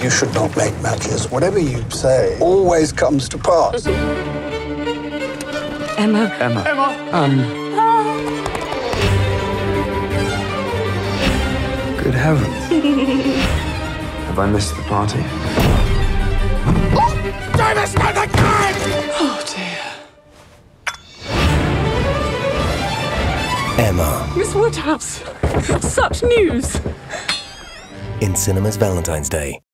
You should not make matches. Whatever you say always comes to pass. Emma. Good heavens. Have I missed the party? Oh, dear. Emma. Miss Woodhouse. Such news. In cinemas Valentine's Day.